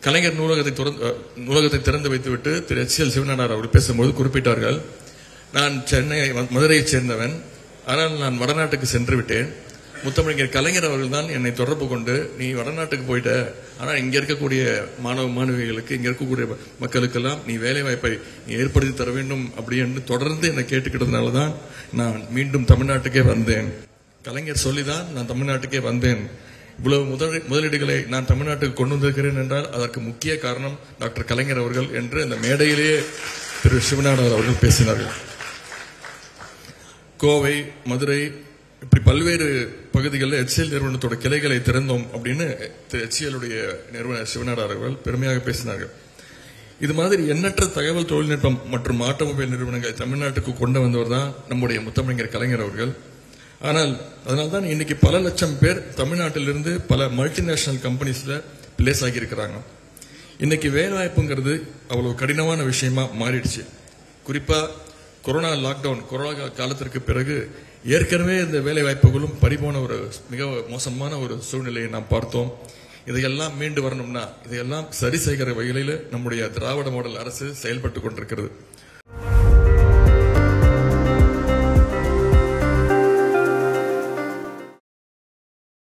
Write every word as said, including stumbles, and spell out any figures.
கலைஞர் நூலகத்தை நூலகத்தை திறந்து வைத்துவிட்டு திரு H C L Shiva Nadar அவர்கள் பேசும்போது குறிப்பிட்டார்கள், நான் சென்னை மதுரையைச் சேர்ந்தவன், ஆனால் நான் வடநாட்டுக்கு சென்று விட்டேன். முத்தமிழர் கலைஞர் அவர்கள் தான் என்னை தொடர்பு கொண்டு நீ வடநாட்டுக்கு போயிட்ட, ஆனால் இங்க இருக்கக்கூடிய மாணவ மாணவிகளுக்கு இங்க இருக்கக்கூடிய மக்களுக்கெல்லாம் நீ வேலை வாய்ப்பை ஏற்படுத்தி தர வேண்டும் அப்படின்னு தொடர்ந்து என்னை கேட்டுக்கிட்டதுனாலதான் நான் மீண்டும் தமிழ்நாட்டுக்கே வந்தேன். கலைஞர் சொல்லிதான் நான் தமிழ்நாட்டுக்கே வந்தேன். இவ்வளவு முதல் முதலீடுகளை நான் தமிழ்நாட்டுக்கு கொண்டு வந்திருக்கிறேன் என்றால் அதற்கு முக்கிய காரணம் டாக்டர் கலைஞர் அவர்கள் என்று அந்த மேடையிலேயே திரு சிவநாதர் அவர்கள் பேசினார்கள். கோவை, மதுரை இப்படி பல்வேறு பகுதிகளில் எச் சி எல் நிறுவனத்தோட கிளைகளை திறந்தோம் அப்படின்னு திரு எச் சி எல் உடைய நிறுவனர் சிவநாதர் அவர்கள் பெருமையாக பேசினார்கள். இது மாதிரி எண்ணற்ற தகவல் தொழில்நுட்பம் மற்றும் ஆட்டோமொபைல் நிறுவனங்களை தமிழ்நாட்டுக்கு கொண்டு வந்தவர் தான் நம்முடைய முத்தமிழர் கலைஞர் அவர்கள். ஆனால் அதனால்தான் இன்னைக்கு பல லட்சம் பேர் தமிழ்நாட்டிலிருந்து பல மல்டிநேஷனல் கம்பெனிஸ்ல பிளேஸ் ஆகியிருக்கிறாங்க. இன்னைக்கு வேலை வாய்ப்புங்கிறது அவ்வளவு கடினமான விஷயமா மாறிடுச்சு. குறிப்பா கொரோனா லாக்டவுன், கொரோனா காலத்திற்கு பிறகு ஏற்கனவே இந்த வேலை வாய்ப்புகளும் பறிபோன ஒரு மிக மோசமான ஒரு சூழ்நிலையை நாம் பார்த்தோம். இதையெல்லாம் மீண்டு வரணும்னா இதையெல்லாம் சரி செய்கிற வகையில நம்முடைய திராவிட மாடல் அரசு செயல்பட்டு கொண்டிருக்கிறது.